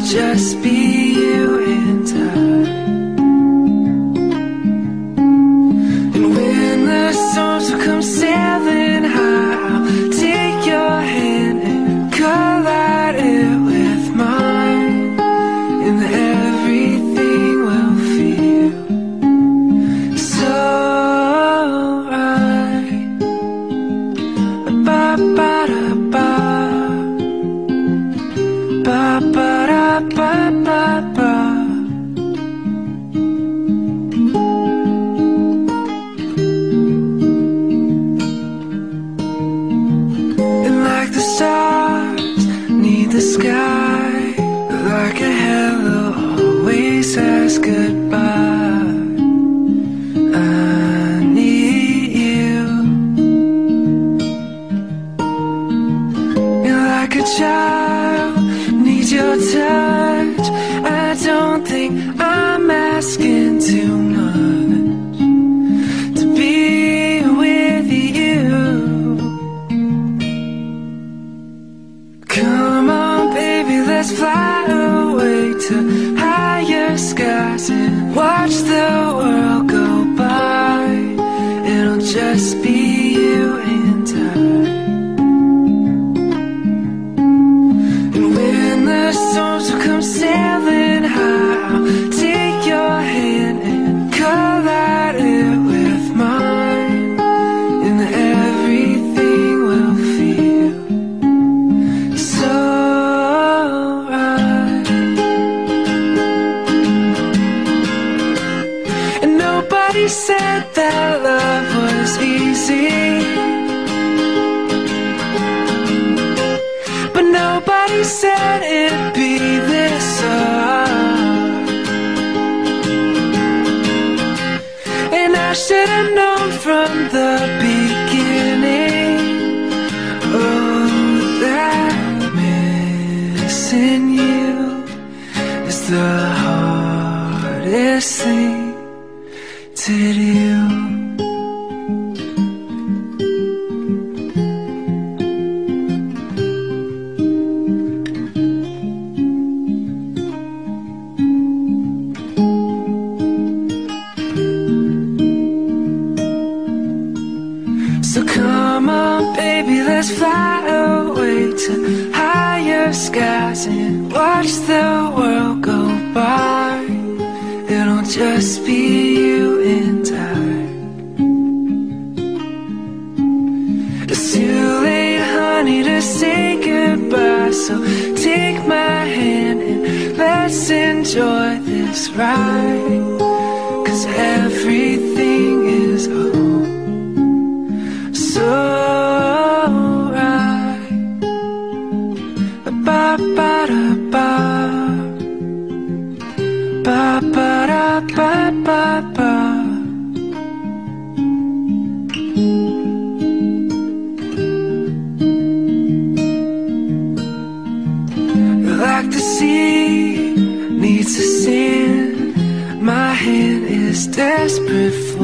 just be you and I. And when the storms will come sailing high, I'll take your hand and collide it with mine, and everything will feel so right. Ba-ba-da-ba, ba-ba-da-ba-ba-ba. And like the stars need the sky, like a hello always says goodbye, I need you. And like a child needs your touch, I don't think I'm asking too much to be with you. Come on, baby, let's fly away to higher skies and watch the world go by. It'll just be you and I. And when the storms will come sailing high, I'll take your hand and collide it with mine, and everything will feel so right. And nobody said that love was easy, but nobody said it'd be this hard. And I should have known from the beginning, oh, that missing you is the hardest thing to do. So come on, baby, let's fly away to higher skies and watch the world go by. It'll just be you and I. It's too late, honey, to say goodbye, so take my hand and let's enjoy this ride, 'cause everything is over so right. Ba-ba-da-ba, ba-ba-da-ba-ba-ba. Like the sea needs to sing, my hand is desperate for